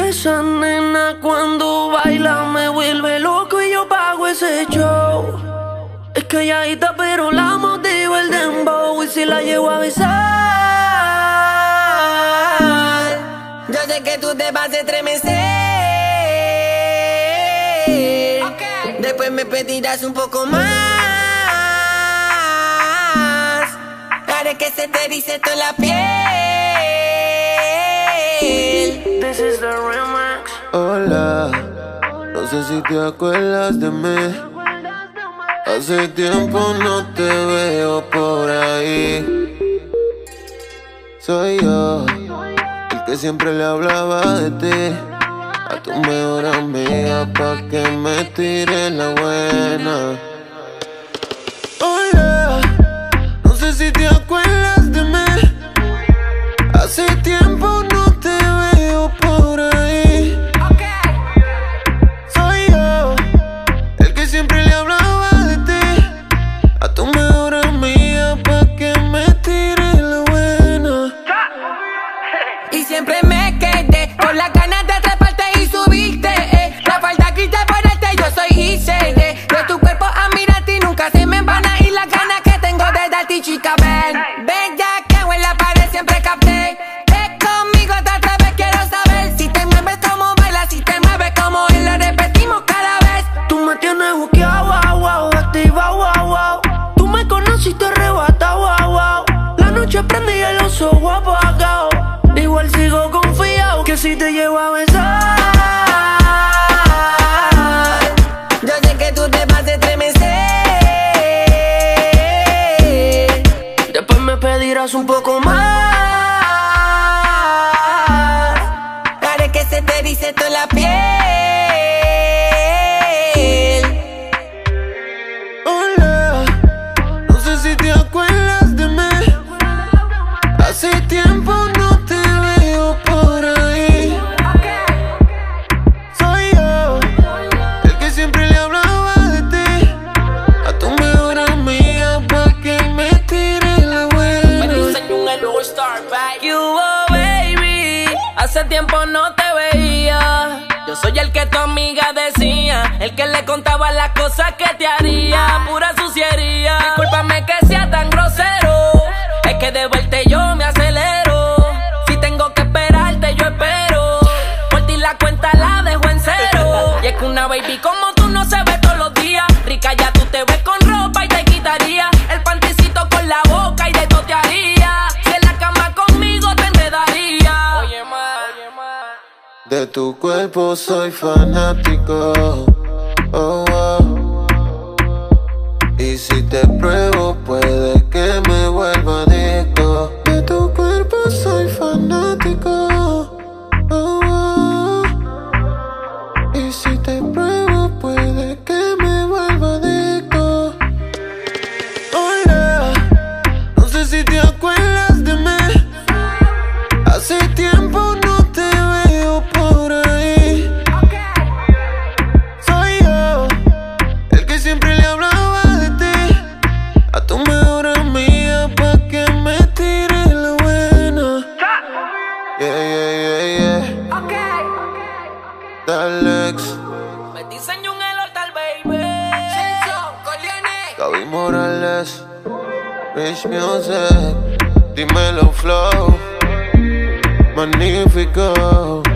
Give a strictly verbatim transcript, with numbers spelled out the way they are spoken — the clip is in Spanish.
Esa nena cuando baila me vuelve loco y yo pago ese show. Es calladita pero la motivo el dembow y si la llevo a besar. Yo sé que tú te vas a estremecer. Okay. Después me pedirás un poco más. Haré que se te erice toda la piel. This is the remix. Hola, no sé si te acuerdas de mí. Hace tiempo no te veo por ahí. Soy yo, el que siempre le hablaba de ti a tu mejor amiga pa' que me tire la buena. Hola, no sé si te acuerdas de mí. Hace tiempo no te veo por ahí. Soy yo, el que siempre le hablaba de ti a tu mejor amiga pa' que me tire la buena. Y siempre me quedé con las ganas de atraparte y subirte, eh. La falta que te ponerte, yo soy I C D. De tu cuerpo a mirarte y nunca se me van a ir las ganas que tengo de darte, chica, ven. Ven ya que en la pared siempre capté. Ven conmigo otra vez, quiero saber si te mueves como bailas, si te mueves como él, lo repetimos cada vez. Tú me tienes buqueado, wow, wow, activa, wow, wow. Tú me conociste arrebatado, wow, wow. La noche prendí y el oso guapo apagado. Igual sigo confiado que si te llevo a besar. Yo sé que tú te vas a estremecer. Después me pedirás un poco más. Haré que se te erice toda la piel. Hola, no sé si te acuerdas de mí. Hace tiempo no te veo por ahí. Soy yo, el que siempre le hablaba de ti a tu mejor amiga pa' que me tire la buena. You oh, baby, hace tiempo no te veía. Yo soy el que tu amiga decía, el que le contaba las cosas que te haría. Pura suciería. Discúlpame que sea tan grosero, es que de verte yo me acelero. Si tengo que esperarte yo espero. Por ti la cuenta la dejo en cero. Y es que una baby como tú no se ve todos los días. Rica ya tú te ves con ropa y te quitaría el panticito con la boca y de todo te haría. Si en la cama conmigo te enredaría. Oye ma, oye ma. De tu cuerpo soy fanático, oh, oh. Y si te pruebo puede que me vuelva adicto. De tu cuerpo soy fanático, oh, oh. Y si te pruebo puede que me vuelva adicto. Hola, no sé si te acuerdas de mí. Hace tiempo no te veo por ahí. Soy yo, el que siempre le hablaba de ti a tu mejor amiga pa' que me tire la buena. Yeah, yeah, yeah, yeah. Dalex, Me diseño un elortal, baby. Gaby Morales, Rich Music, dímelo flow, magnífico.